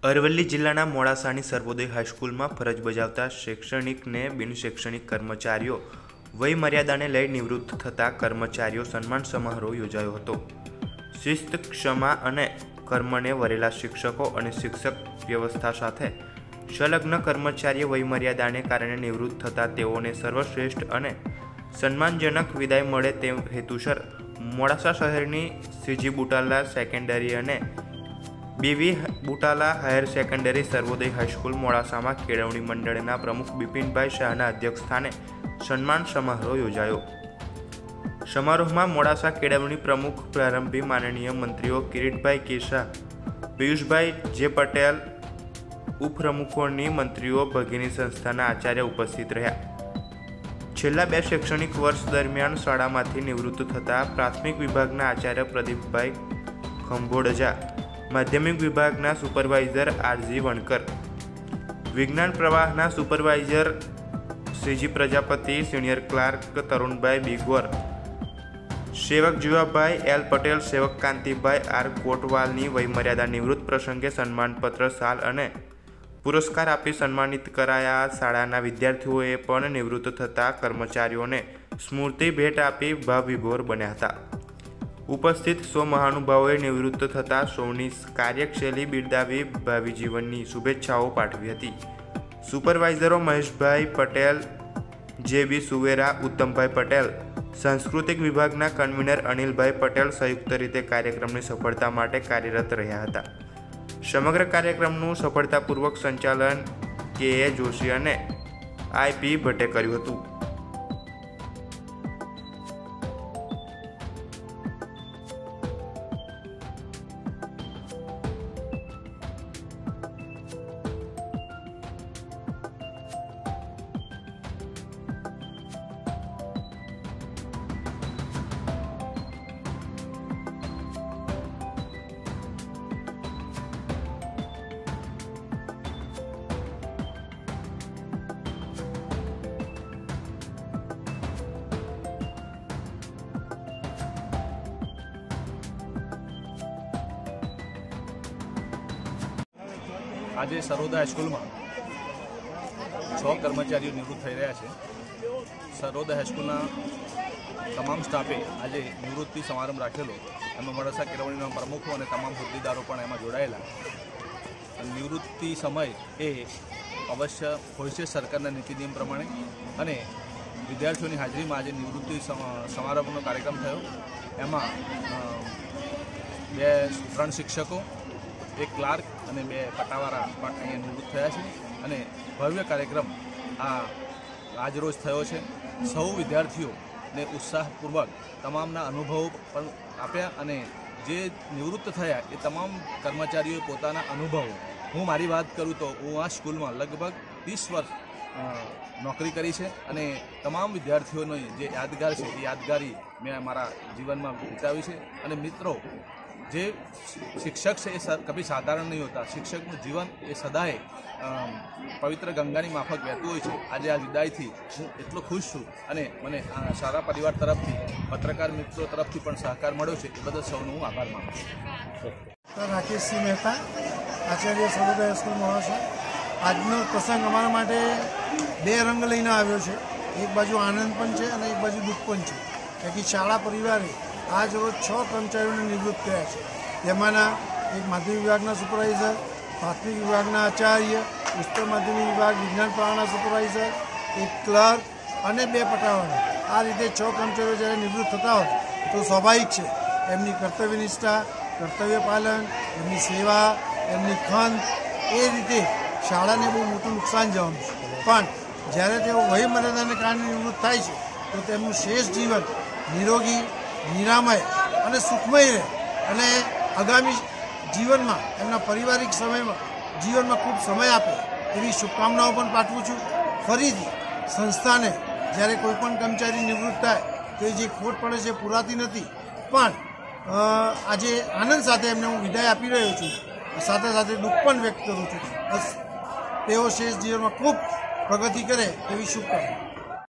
અરવલ્લી જિલ્લાના મોડાસાની સર્વોદય હાઈસ્કૂલમાં ફરજ બજાવતા શૈક્ષણિક ને બિનશૈક્ષણિક કર્મચારીઓ વય મર્યાદાને લઈ નિવૃત્ત થતા કર્મચારીઓ સન્માન સમારોહ યોજાયો હતો। શિસ્ત, ક્ષમા અને કર્મને વરેલા શિક્ષકો અને શિક્ષક વ્યવસ્થા સાથે સંલગ્ન કર્મચારીઓ વય મર્યાદાને કારણે નિવૃત્ત થતા તેઓને સર્વશ્રેષ્ઠ અને સન્માનજનક વિદાય મળે તે હેતુસર મોડાસા શહેરની સીજી બુટાલા સેકન્ડરી અને BV Butala higher secondary Sarvodaya high school મોડાસામાં કેળવણી મંડળના પ્રમુખ બિપિનભાઈ શાહના અધ્યક્ષસ્થાને સન્માન સમારોહ યોજાયો। સમારોહમાં મોડાસા કેળવણી પ્રમુખ પ્રારંભી માનનીય મંત્રીઓ કિરીટભાઈ કે શાહ, પિયુષભાઈ જે પટેલ, ઉપપ્રમુખોની મંત્રીઓ ભગીની સંસ્થાના આચાર્ય ઉપસ્થિત રહ્યા। છેલ્લા 2 શૈક્ષણિક વર્ષ દરમિયાન શાળામાંથી નિવૃત્ત થતા પ્રાથમિક વિભાગના આચાર્ય પ્રદીપભાઈ ખંભોડજા, માધ્યમિક વિભાગના સુપરવાઇઝર આરજી વણકર, વિજ્ઞાન પ્રવાહના supervisor CG Prajapati, senior clerk Tarunbhai Bigvar, સેવક જીવાભાઈ એલ પટેલ, સેવક કાંતિભાઈ આર કોટવાલની વયમર્યાદા નિવૃત્ત પ્રસંગે સન્માનપત્ર, શાલ અને પુરસ્કાર આપી સન્માનિત કરાયા। શાળાના વિદ્યાર્થીઓએ પણ નિવૃત્ત થતા કર્મચારીઓને સ્મૃતિ ભેટ આપી ભાવવિભોર બન્યા હતા। ઉપસ્થિત 100 મહાનુભાવોએ નિવૃત્ત થતા સૌની કાર્યશૈલી બિરદાવી ભાવિ જીવનની શુભેચ્છાઓ પાઠવી હતી। સુપરવાઇઝરો મહેશભાઈ પટેલ, જે.બી. સુવેરા, ઉત્તમભાઈ પટેલ, સાંસ્કૃતિક વિભાગના કન્વીનર અનિલભાઈ પટેલ સંયુક્ત રીતે કાર્યક્રમની સફળતા માટે કાર્યરત રહ્યા હતા। સમગ્ર કાર્યક્રમનું સફળતાપૂર્વક સંચાલન કે.એ. જોશી અને આઈ.પી. ભટ્ટે કર્યું હતું। આજે સર્વોદય હાઈસ્કૂલમાં 6 કર્મચારીઓ નિવૃત્ત થઈ રહ્યા છે। સર્વોદય હાઈસ્કૂલના તમામ સ્ટાફે આજે નિવૃત્તિ સમારંભ રાખેલો, એમાં મોડાસા કેળવણીના પ્રમુખો અને તમામ હોદ્દેદારો પણ એમાં જોડાયેલા। નિવૃત્તિ સમય એ અવશ્ય હોય છે સરકારના નીતિ નિયમ પ્રમાણે, અને વિદ્યાર્થીઓની હાજરીમાં આજે નિવૃત્તિ સમારંભનો કાર્યક્રમ થયો। એમાં 3 શિક્ષકો, 1 ક્લાર્ક અને 2 પટાવાળા પણ અહીંયા નિવૃત્ત થયા છે, અને ભવ્ય કાર્યક્રમ આજરોજ થયો છે। સૌ વિદ્યાર્થીઓને ઉત્સાહપૂર્વક તમામના અનુભવો પણ આપ્યા, અને જે નિવૃત્ત થયા એ તમામ કર્મચારીઓએ પોતાના અનુભવો, હું મારી વાત કરું તો હું આ સ્કૂલમાં લગભગ 30 વર્ષ નોકરી કરી છે, અને તમામ વિદ્યાર્થીઓની જે યાદગાર છે એ યાદગારી મેં મારા જીવનમાં વિતાવી છે। અને મિત્રો, જે શિક્ષક છે એ કભી સાધારણ નહીં હોતા। શિક્ષકનું જીવન એ સદાય પવિત્ર ગંગાની માફક વહેતું હોય છે। આજે આ વિદાયથી હું એટલો ખુશ છું, અને મને સારા પરિવાર તરફથી, પત્રકાર મિત્રો તરફથી પણ સહકાર મળ્યો છે, એ બદલ સૌનો હું આભાર માનું છું। રાકેશસિંહ મહેતા, આચાર્ય સર્વોદય હાઈસ્કૂલ મોડાસા। આજનો પ્રસંગ અમારા માટે 2 રંગ લઈને આવ્યો છે। એક બાજુ આનંદ પણ છે અને એક બાજુ દુઃખ પણ છે, કારણ કે શાળા પરિવારે આજ રોજ 6 કર્મચારીઓને નિવૃત્ત કર્યા છે। તેમાંના એક માધ્યમિક વિભાગના સુપરવાઇઝર, પ્રાથમિક વિભાગના આચાર્ય, ઉચ્ચતર માધ્યમિક વિભાગ વિજ્ઞાન પ્રવાહના સુપરવાઇઝર, 1 ક્લર્ક અને 2 પટાવાળા। આ રીતે 6 કર્મચારીઓ જ્યારે નિવૃત્ત થતા હોય તો સ્વાભાવિક છે એમની કર્તવ્યનિષ્ઠા, કર્તવ્ય પાલન, એમની સેવા, એમની ખંત, એ રીતે શાળાને બહુ મોટું નુકસાન જવાનું છે। પણ જ્યારે તેઓ વય મર્યાદાને કારણે નિવૃત્ત થાય છે તો તેમનું શેષ જીવન નિરોગી, નિરામય અને સુખમય રહે, અને આગામી જીવનમાં એમના પારિવારિક સમયમાં જીવનમાં ખૂબ સમય આપે એવી શુભકામનાઓ પણ પાઠવું છું। ફરીથી સંસ્થાને જ્યારે કોઈ પણ કર્મચારી નિવૃત્ત થાય તો એ જે ખોટ પડે છે પૂરાતી નથી, પણ આજે આનંદ સાથે એમને હું વિદાય આપી રહ્યો છું, સાથે સાથે દુઃખ પણ વ્યક્ત કરું છું। બસ તેઓ શેષ જીવનમાં ખૂબ પ્રગતિ કરે એવી શુભકામના।